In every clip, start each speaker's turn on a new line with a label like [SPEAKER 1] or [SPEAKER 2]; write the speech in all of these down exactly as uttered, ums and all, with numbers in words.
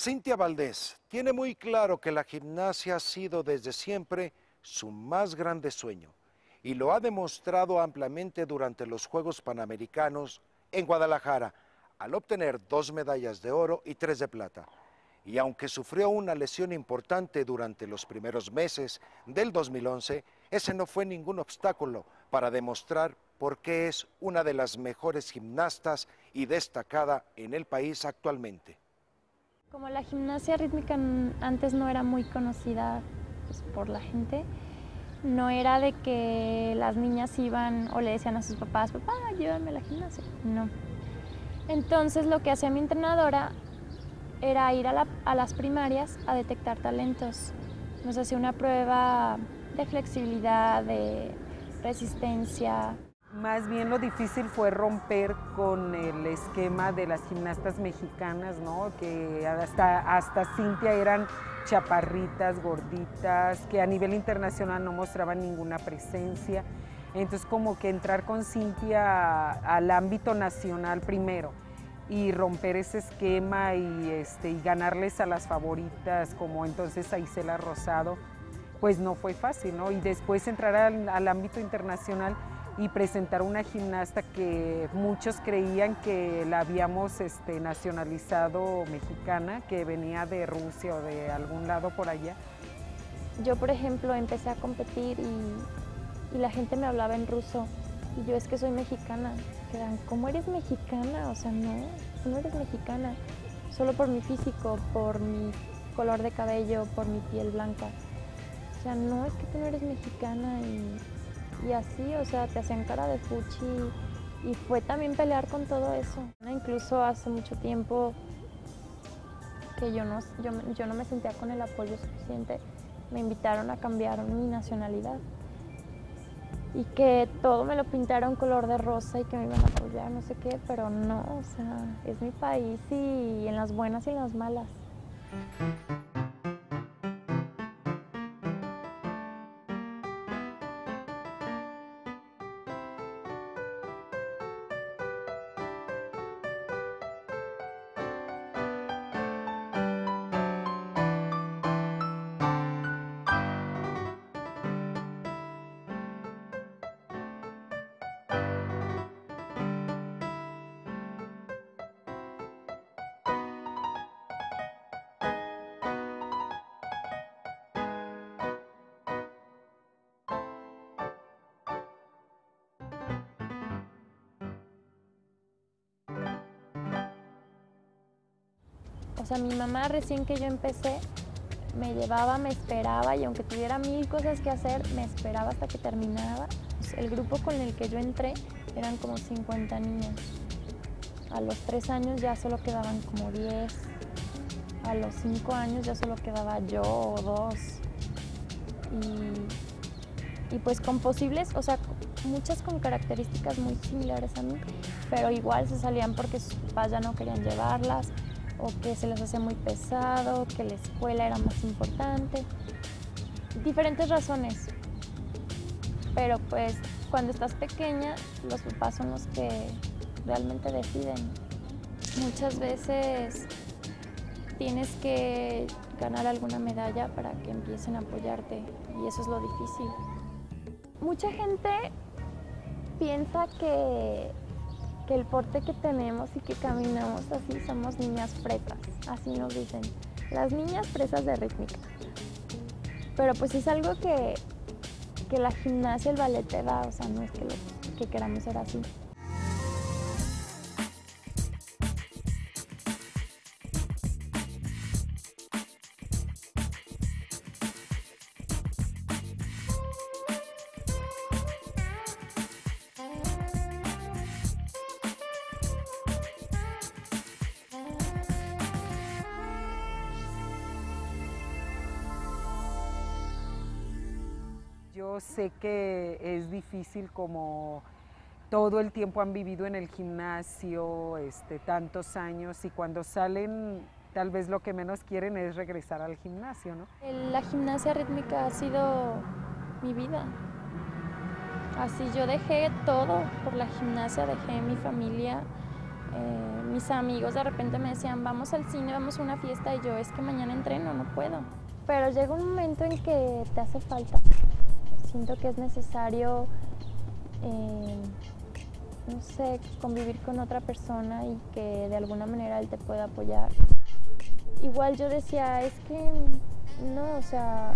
[SPEAKER 1] Cintia Valdés tiene muy claro que la gimnasia ha sido desde siempre su más grande sueño y lo ha demostrado ampliamente durante los Juegos Panamericanos en Guadalajara, al obtener dos medallas de oro y tres de plata. Y aunque sufrió una lesión importante durante los primeros meses del dos mil once, ese no fue ningún obstáculo para demostrar por qué es una de las mejores gimnastas y destacada en el país actualmente.
[SPEAKER 2] Como la gimnasia rítmica antes no era muy conocida pues, por la gente, no era de que las niñas iban o le decían a sus papás, papá, llévame a la gimnasia, no. Entonces lo que hacía mi entrenadora era ir a, la, a las primarias a detectar talentos. Nos hacía una prueba de flexibilidad, de resistencia.
[SPEAKER 3] Más bien lo difícil fue romper con el esquema de las gimnastas mexicanas, ¿no? Que hasta, hasta Cintia eran chaparritas, gorditas, que a nivel internacional no mostraban ninguna presencia. Entonces como que entrar con Cintia al ámbito nacional primero y romper ese esquema y, este, y ganarles a las favoritas como entonces a Isela Rosado, pues no fue fácil, ¿no? Y después entrar al, al ámbito internacional y presentar una gimnasta que muchos creían que la habíamos este, nacionalizado mexicana, que venía de Rusia o de algún lado por allá.
[SPEAKER 2] Yo, por ejemplo, empecé a competir y, y la gente me hablaba en ruso y yo es que soy mexicana. Quedan, ¿cómo eres mexicana? O sea, no, tú no eres mexicana, solo por mi físico, por mi color de cabello, por mi piel blanca. O sea, no, es que tú no eres mexicana y... Y así, o sea, te hacían cara de fuchi y fue también pelear con todo eso. Incluso hace mucho tiempo que yo no, yo, yo no me sentía con el apoyo suficiente, me invitaron a cambiar mi nacionalidad y que todo me lo pintaron color de rosa y que me iban a apoyar, no sé qué, pero no, o sea, es mi país y en las buenas y en las malas. O sea, mi mamá recién que yo empecé me llevaba, me esperaba y aunque tuviera mil cosas que hacer, me esperaba hasta que terminaba. El grupo con el que yo entré eran como cincuenta niñas. A los tres años ya solo quedaban como diez. A los cinco años ya solo quedaba yo o dos. Y, y pues con posibles, o sea, muchas con características muy similares a mí, pero igual se salían porque sus papás ya no querían llevarlas, o que se les hacía muy pesado, que la escuela era más importante. Diferentes razones. Pero pues cuando estás pequeña, los papás son los que realmente deciden. Muchas veces tienes que ganar alguna medalla para que empiecen a apoyarte y eso es lo difícil. Mucha gente piensa que que el porte que tenemos y que caminamos así somos niñas fresas, así nos dicen, las niñas fresas de rítmica. Pero pues es algo que, que la gimnasia, el ballet te da, o sea, no es que, lo, que queramos ser así.
[SPEAKER 3] Yo sé que es difícil como todo el tiempo han vivido en el gimnasio, este, tantos años y cuando salen tal vez lo que menos quieren es regresar al gimnasio, ¿no?
[SPEAKER 2] La gimnasia rítmica ha sido mi vida. Así yo dejé todo por la gimnasia, dejé mi familia, Eh, mis amigos de repente me decían, vamos al cine, vamos a una fiesta, y yo, es que mañana entreno, no puedo. Pero llega un momento en que te hace falta. Siento que es necesario, eh, no sé, convivir con otra persona y que de alguna manera él te pueda apoyar. Igual yo decía, es que no, o sea,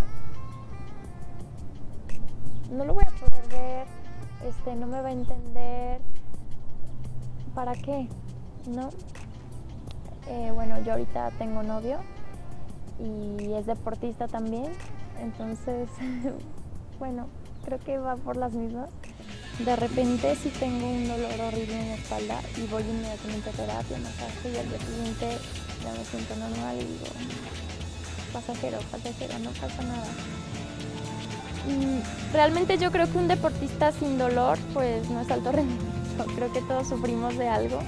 [SPEAKER 2] no lo voy a poder ver, este, no me va a entender, ¿para qué? ¿No? Eh, bueno, yo ahorita tengo novio y es deportista también, entonces, bueno, creo que va por las mismas. De repente sí tengo un dolor horrible en la espalda y voy inmediatamente a terapia, masaje, y al día siguiente ya me siento normal y digo, pasajero, pasajero, no pasa nada. Y realmente yo creo que un deportista sin dolor pues no es alto rendimiento, creo que todos sufrimos de algo,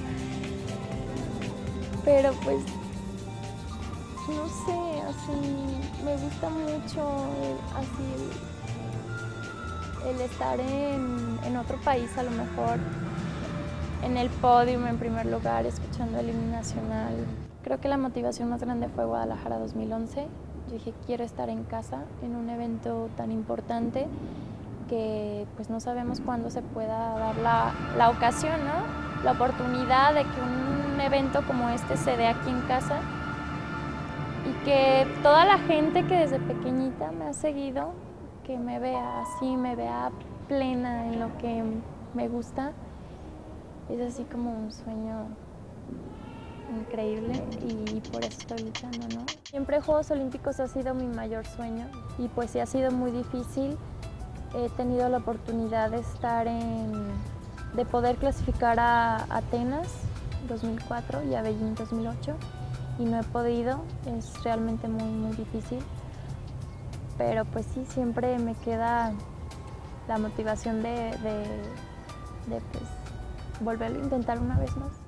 [SPEAKER 2] pero pues no sé, así me gusta mucho así el, el estar en, en otro país, a lo mejor en el podio en primer lugar, escuchando el himno nacional. Creo que la motivación más grande fue Guadalajara dos mil once. Yo dije, quiero estar en casa en un evento tan importante que pues no sabemos cuándo se pueda dar la, la ocasión, ¿no? La oportunidad de que un evento como este se dé aquí en casa y que toda la gente que desde pequeñita me ha seguido, que me vea así, me vea plena en lo que me gusta, es así como un sueño increíble y por eso estoy luchando, ¿no? Siempre Juegos Olímpicos ha sido mi mayor sueño y pues sí ha sido muy difícil. He tenido la oportunidad de estar en, de poder clasificar a Atenas dos mil cuatro y a Beijing dos mil ocho y no he podido, es realmente muy muy difícil, pero pues sí, siempre me queda la motivación de, de, de pues volverlo a intentar una vez más.